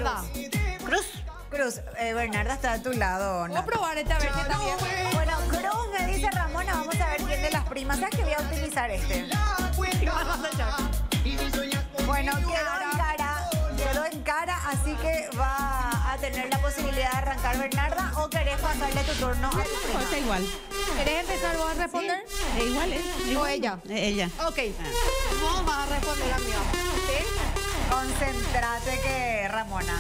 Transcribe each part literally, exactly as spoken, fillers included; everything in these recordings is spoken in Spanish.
Bernarda. Cruz. Cruz, eh, Bernarda está a tu lado. Voy a probar este a ver si está bien. Bueno, Cruz me dice Ramona, vamos a ver quién de las primas. ¿Sabes que voy a utilizar este? Bueno, quedó en cara, quedó en cara, así que va a tener la posibilidad de arrancar Bernarda, o querés pasarle tu turno a tu prima. Pues igual. ¿Querés empezar vos a responder? Es igual, ¿eh? ¿O ella? Eh, Ella. Ok. Vos vas a responder a mí. ¿Sí? Concéntrate que Ramona.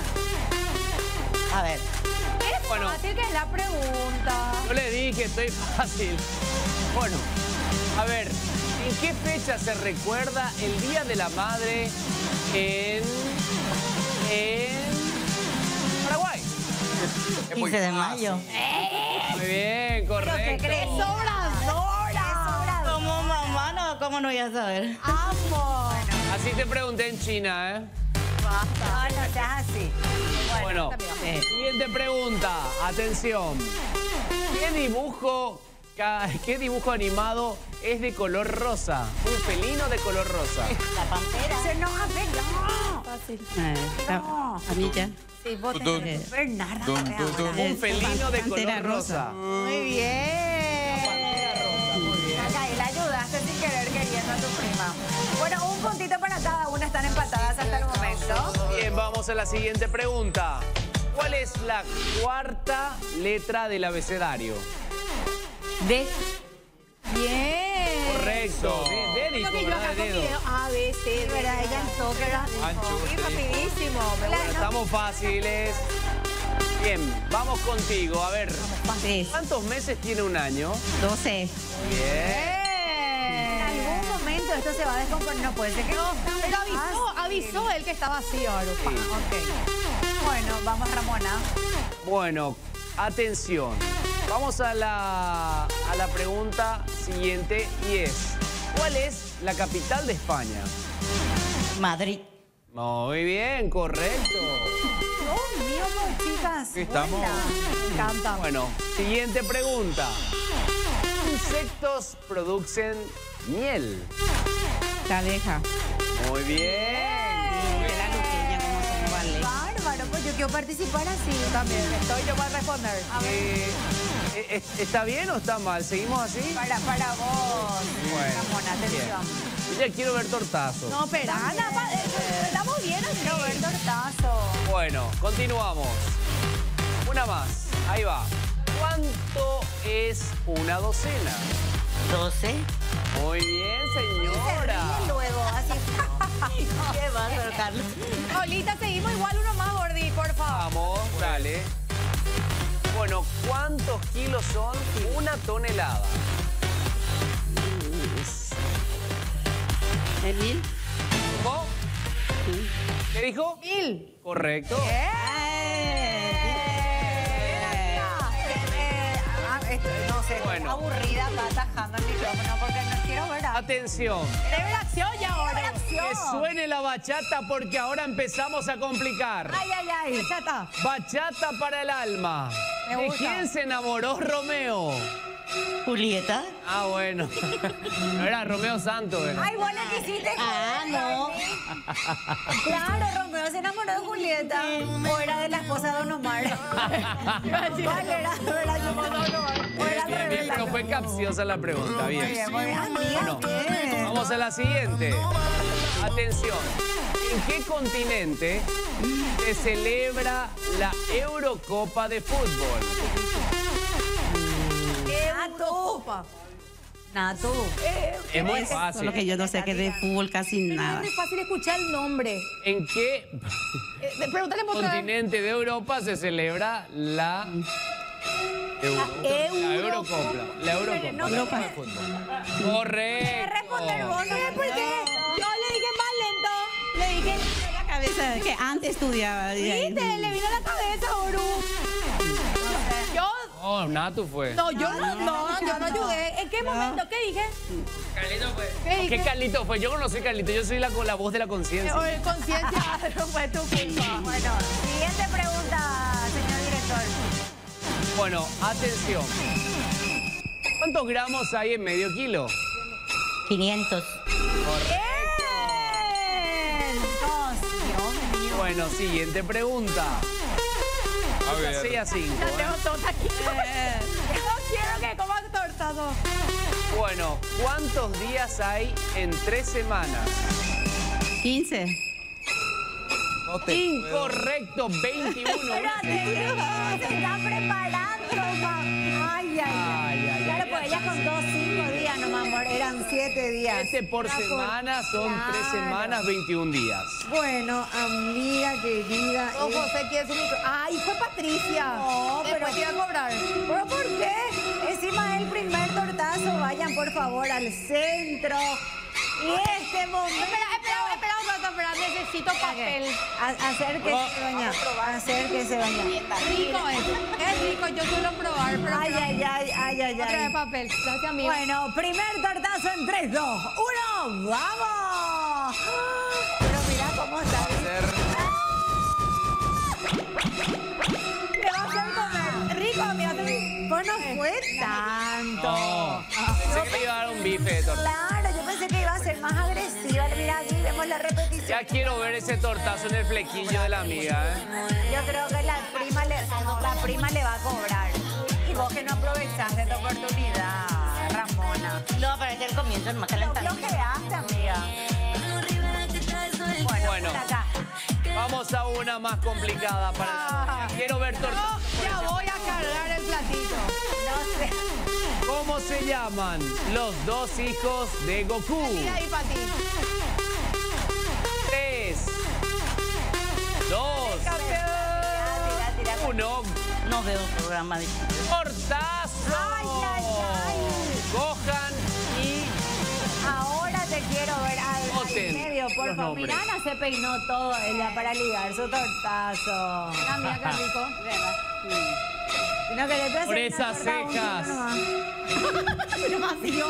A ver. Es Bueno. fácil que es la pregunta. Yo le dije, estoy fácil. Bueno, a ver, ¿en qué fecha se recuerda el Día de la Madre en, en Paraguay? Es muy quince de fácil. mayo. Muy bien, correcto. ¿Qué crees? ¡Sobradora! Como mamá, no, ¿cómo no voy a saber? ¡Amo! Así te pregunté en China, ¿eh? No, no seas así. Bueno, Eh, siguiente pregunta. Atención. ¿Qué dibujo, ca- qué dibujo animado es de color rosa? Un felino de color rosa. La pantera. Se enoja, no. Fácil. Eh, la- No. a mí ya. Sí, vos Dun, tenés Bernarda. dun, ve dun, ahora. dun. Un felino de Pantera color rosa. Muy bien. Acá, y la ayudaste sin querer queriendo a tu prima. Bueno, un puntito para cada una, están empatadas hasta el momento. Bien, vamos a la siguiente pregunta. ¿Cuál es la cuarta letra del abecedario? D. Bien. Correcto. De, de Lo dijo, que yo ¿verdad? acá De con dedo. video A, B, C, Sí, ¿verdad? Ella en toque las dijo. Ancho, Sí, te dijo. rapidísimo. Me Claro. gusta. Estamos fáciles. Bien, vamos contigo. A ver, Tres. ¿cuántos meses tiene un año? Doce. Bien. En algún momento esto se va a descomponer. No puede ser que no. Pero avisó, avisó él que estaba así, Arupa. Sí. Ok. Bueno, vamos, Ramona. Bueno, atención. Vamos a la, a la pregunta siguiente y es, ¿cuál es la capital de España? Madrid. Muy bien, correcto. Dios mío, no, chicas. Aquí estamos. Buena. Me encanta. Bueno, siguiente pregunta. ¿Qué insectos producen miel? La abeja. Muy bien. De la luqueña, como se vale. Bárbaro, pues yo quiero participar así. También, estoy yo para responder. Eh, eh, eh, ¿Está bien o está mal? ¿Seguimos así? Para, para vos, Bueno, Ramona, atención. Yo ya quiero ver tortazo. No, pero Ana, pa- eh, estamos bien así. Quiero ver tortazo. Bueno, continuamos. Una más. Ahí va. ¿Cuánto es una docena? Doce. Muy bien, Se señora. ríe luego, así. Qué bárbaro, Carlos. Olita, seguimos igual uno más, Gordi, por favor. Vamos, dale. Bueno, ¿cuántos kilos son una tonelada? ¿El mil? ¿Cómo? ¿Qué dijo? Mil. Correcto. Eh, eh, ah, esto, no sé, Bueno. aburrida acá atajando el micrófono porque no quiero ver a... Atención. Debe la acción ya ahora. acción. Que suene la bachata porque ahora empezamos a complicar. Ay, ay, ay. Chata. Bachata para el alma. Me ¿De gusta. quién se enamoró Romeo? Julieta. Ah, bueno. No era Romeo Santos, ¿verdad? Ay, bueno, ¿qué hiciste? Ah, no. Claro, Romeo se enamoró de Julieta. O era de la esposa de Don Omar. Vale, era, era yo con Don Omar. O era al Bien, revés. bien, no fue capciosa la pregunta. Muy Bien. bien, muy bien. Amiga, Bueno, bien. vamos a la siguiente. Atención. ¿En qué continente se celebra la Eurocopa de fútbol? Nato. Nato. Es muy Solo fácil. que yo no sé que de fútbol casi Pero nada. es muy fácil escuchar el nombre. ¿En qué Eh, pregúntale por otra vez. continente de Europa se celebra la Eurocopa? La Eurocopa. La Eurocopa. No, Europa. Correcto. responder vos, no me ¿Por qué? Yo le dije más lento. Le dije, La cabeza que antes estudiaba. y ahí- viste, le vino a la cabeza, Uru. Yo, Oh, Natu fue. no, yo no, no, yo no ayudé. ¿En qué momento? ¿Qué dije? Carlito fue. ¿Qué dije? ¿Qué Carlito fue? Yo conocí a Carlito. Yo soy la, la voz de la conciencia. Oye, conciencia, no fue tu culpa. Bueno, siguiente pregunta, señor director. Bueno, atención. ¿Cuántos gramos hay en medio kilo? quinientos. Bien. Dos. Dios mío. Bueno, siguiente pregunta. A ver. seis a cinco. Ya tengo ¿eh? torta aquí. Eh, No quiero que comas tortado. Bueno, ¿cuántos días hay en tres semanas? quince. No te Incorrecto, veintiuno. Pero te se está preparando, mamá. Ay, ay, ay. Ay, ay, Claro, ay, pues ella contó cinco días nomás, amor. Eran siete días. Siete por Era semana son tres Claro. semanas, veintiún días. Bueno, amiga querida. No, eh, José quiere su micro. Ay, fue Patricia. No, pero- Después te iba a cobrar. ¿Pero por qué? Encima del primer tortazo, vayan por favor al centro. Y este momento... Espera, espera, espera un rato, espera. Necesito papel. A- hacer que Oh. se baña. Hacer que se baña. Rico es. Es rico, yo suelo probar, pero... Ay, ay, ay, ay, ay, Otra vez ay. papel. Gracias, amigo. Bueno, primer tortazo en tres, dos, uno, ¡vamos! Pero mira cómo está. Le va a hacer comer. Rico, amiga. Pues no fue tanto. No, pensé que le iba a dar un bife de torta. Claro, yo pensé que iba a ser más agresiva. Mira, aquí vemos la repetición. Ya quiero ver ese tortazo en el flequillo de la amiga, ¿eh? Yo creo que la prima le, la prima le va a cobrar. Y vos que no aprovechaste tu oportunidad, Ramona. Lo va a parecer el comienzo, más Lo calentamiento. bloqueaste, amiga. Bueno, Bueno. por acá. Vamos a una más complicada para la amiga. Quiero ver tortazo. Yo ya voy a cargar el platito. No sé. ¿Cómo se llaman los dos hijos de Goku? Mira ahí para ti. Tres, dos, Tira, tira, tira. uno. No veo programa de... ¡Tortazo! Ay, ay, ay. Cojan y Ahora te quiero ver al, al Voten medio, por los favor. nombres. Mirana se peinó todo ella para ligar su tortazo. La mía, qué rico. Y no querés hacer Por una esas torta, un cejas. kilo nomás. Pero vacío.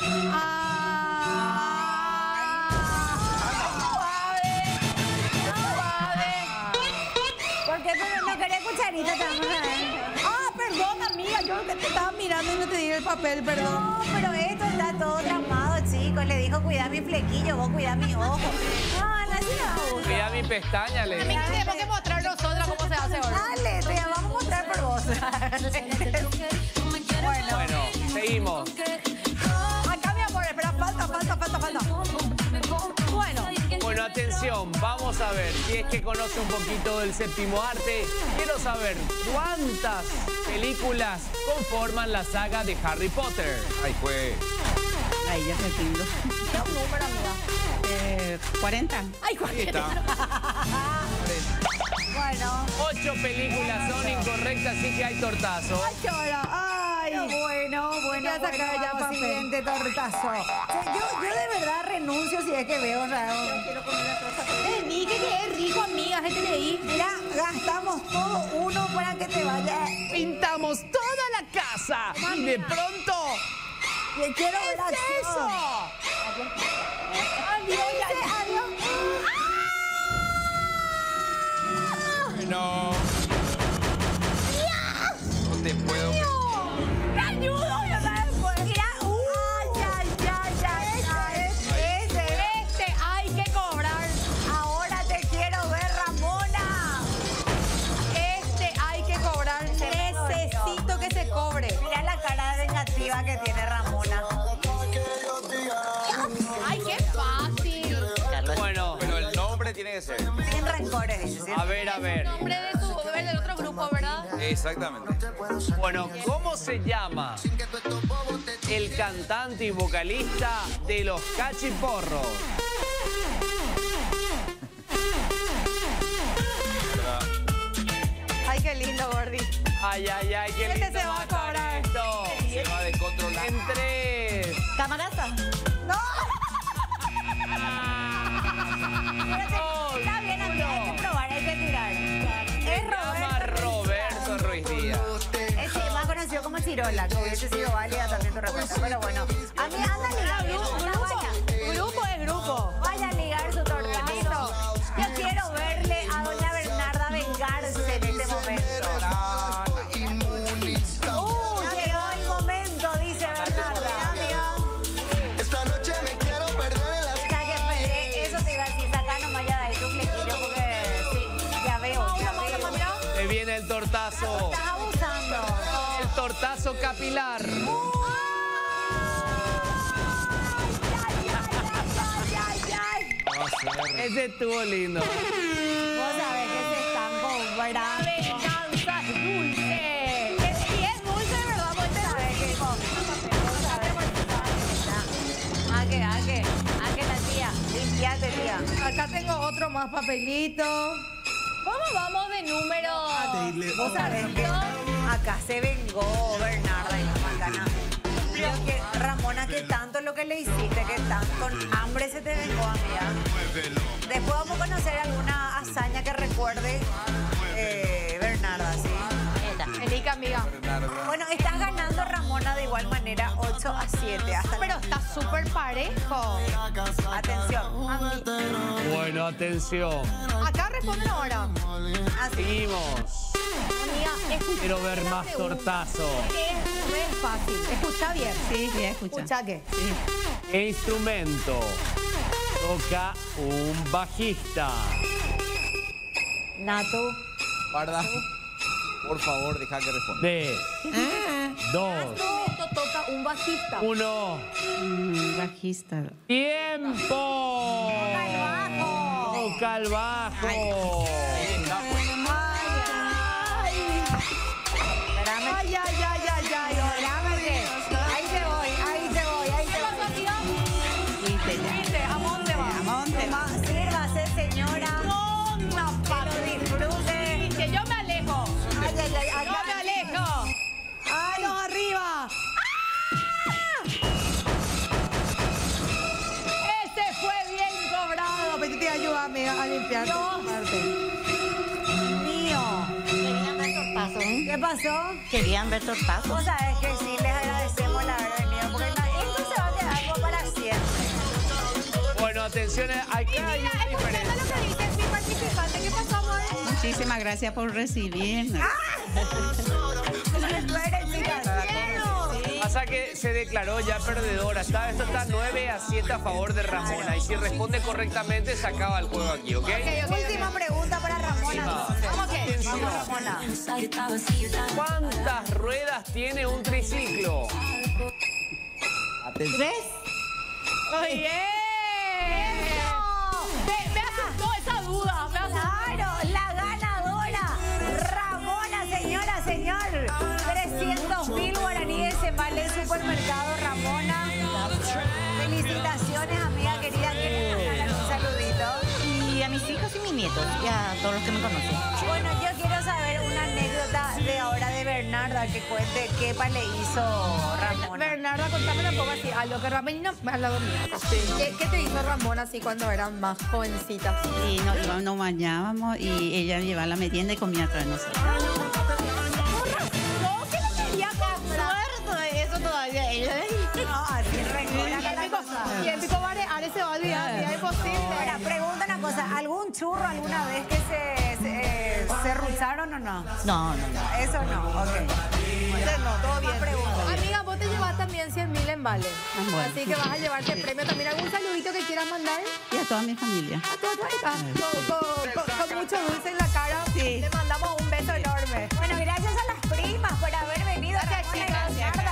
¿Por qué? Pero no quería cucharita también. Ah, perdón, amiga. Yo que te estaba mirando y no te di el papel, perdón. No, pero esto está todo tramado, chicos. Le dijo, cuida mi flequillo, vos cuida mi ojo. No, no, así no. mira mi pestaña, le A mí tenemos que mostrar nosotros cómo se hace ahora. Dale, te vamos a mostrar por vos. Bueno, Bueno, seguimos. Acá, mi amor, espera, falta, falta, falta, falta. Bueno, Bueno, atención, vamos a ver si es que conoce un poquito del séptimo arte. Quiero saber cuántas películas conforman la saga de Harry Potter. Ay, pues. Ahí ya se pintó. ¿qué un número, amiga? Eh, cuarenta. Ay, Ahí está. bueno. Ocho películas son incorrectas, así que hay tortazo. Ay, qué hora. Ay. Bueno, bueno, Ya saca bueno, ya vamos, papel. siguiente tortazo. Yo, yo de verdad renuncio si es que veo raro. Te dije que es rico, amiga. Gente de ahí. Mira, gastamos todo uno para que te vaya. Pintamos toda la casa y de pronto... Le quiero ver ¿Qué es acción. eso? Adiós, adiós. No. No te puedo. ¡Me ayudo! Yo la después. Mira, uh, ay, ay, ay, ay, ay. Ese, Este hay que cobrar. ahora te quiero ver, Ramona. Este hay que cobrar. Necesito que se cobre. Mira la cara vengativa que tiene Ramona. Ay, qué fácil. Bueno, Pero el nombre tiene que ser. Sin rencores, dice. ¿sí? a ver, a ver. Nombre de su, el del otro grupo, ¿verdad? Exactamente. Bueno, ¿cómo se llama el cantante y vocalista de los Cachiporros? ¿Verdad? Ay, qué lindo, Gordi. Ay, ay, ay, qué Este lindo se va a matar cobrar. esto. Se va a descontrolar. En tres. ¿Camarasa? ¡No! dos, Está bien, amiga, hay que uno. probar, hay que tirar. Es Llama Roberto. Roberto Ruiz Díaz. Es el más conocido como Chirola, que hubiese sido válida también tu respuesta, pero bueno. A mí anda a ligar, Grupo, vaya. grupo es grupo. Vaya a ligar su tortazo. Yo quiero verle a doña Bernarda vengarse en este momento. Uh, llegó el momento, dice Bernarda. Esta noche me quiero perder en las O sea, que, eh, eso te iba a decir, saca nomás ya de ahí tu flequillo porque sí. Se viene el tortazo. Estás abusando. El tortazo capilar. Ay, ay, ay. Ese estuvo lindo. Vos sabés que se están cobrando. Venganza dulce. Es, y es dulce de verdad, vos ¿Sabes qué? Vos sabés ¿A qué? ¿A qué? ¿A qué la tía? Limpiate, tía. Acá tengo otro más papelito. ¿Cómo vamos de número? Vos sabés que acá se vengó Bernarda y la macana. Creo que, Ramona, que tanto lo que le hiciste, que tan con hambre se te vengó, amiga. Después vamos a conocer alguna hazaña que recuerde eh, Bernarda, ¿sí? Erika, amiga. Bueno, estás ganando, Ramona, de igual manera, ocho a siete. Hasta Pero está súper parejo. Atención. A mí. Bueno, atención. Acá responden ahora. Así. Seguimos. Amiga, escucha. Quiero ver más tortazo. Es re fácil. Escucha bien. Sí, sí, escucha. Escucha qué. ¿Qué instrumento toca un bajista? Natu. Guarda. Por favor, deja que responda. De dos, Esto toca un bajista. uno. Mm, bajista. ¡Tiempo! Toca el bajo. Toca el bajo. Espérame. Ay, ay, ay, ay, ay. Espérame que- Ahí te voy, ahí te voy, ahí ¿Qué te pasó, voy. amiga? Viste ya. Viste, ¿a dónde va? ¿A dónde va? Toma, sírvase, señora. No, una Que lo papi. disfrute. Que yo me alejo. Ay, ay, ay, ay, Yo me alejo. Ay, ¡Manos arriba! Ese fue bien cobrado. Pedite ayuda, amiga, a limpiar tu parte. mío. Querían ver tortazo. ¿Qué pasó? Querían ver tortazo. Vos sabés que sí, les agradecemos la haber venido, porque la- esto se va a quedar como para siempre. Bueno, atención, acá hay Mira, una escuchando diferencia. lo que dice mi participante. ¿Qué pasó, amor? Muchísimas gracias por recibirnos. Tú eres chica. Pasa que se declaró ya perdedora. Está, esto está nueve a siete a favor de Ramona. Y si responde correctamente, se acaba el juego aquí, ¿ok? Última pregunta para Ramona. ¿Cómo que? Atención. Ramona. ¿Cuántas ruedas tiene un triciclo? Atención. ¿Tres? Oye. Me, me asustó esa duda. Me asustó. Claro, la ganadora, Ramona, señora, señor. trescientos mil guaraníes en vale supermercado, Ramona. Felicitaciones, amiga querida. ¿Quieres mandarle un saludito? Y a mis hijos y mis nietos, y a todos los que me conocen. Bueno, yo quiero saber una anécdota de ahora de Bernarda que cuente qué pa le hizo Ramona. Bernarda, contame un poco así, a lo que Ramona me ha hablado mío. ¿Qué, ¿Qué te hizo Ramona así cuando eran más jovencitas? Y nos, íbamos, nos bañábamos y ella llevaba la merienda y comía atrás de nosotros. No, que no quería Suerto, eso todavía. Ella No, así recuerda que la cosa. Y el pico Are, Are se va a olvidar, ya es imposible. Ahora, pregunta una cosa, ¿algún churro alguna vez que se, se, se rucharon o no? No, no, no. Eso no, ok. Entonces, no, todo bien. Pregunta. Amiga, vos te llevas también cien mil en vale. Ah, bueno. Así que vas a llevarte premio también. ¿Algún saludito que quieras mandar? Y a toda mi familia. A tu otra hija. Con, con- con- con mucho dulce en la cara. Sí. Le mandamos un beso enorme. Bueno, gracias a las primas por haber venido. Gracias, Ramona y chicas. Bernarda.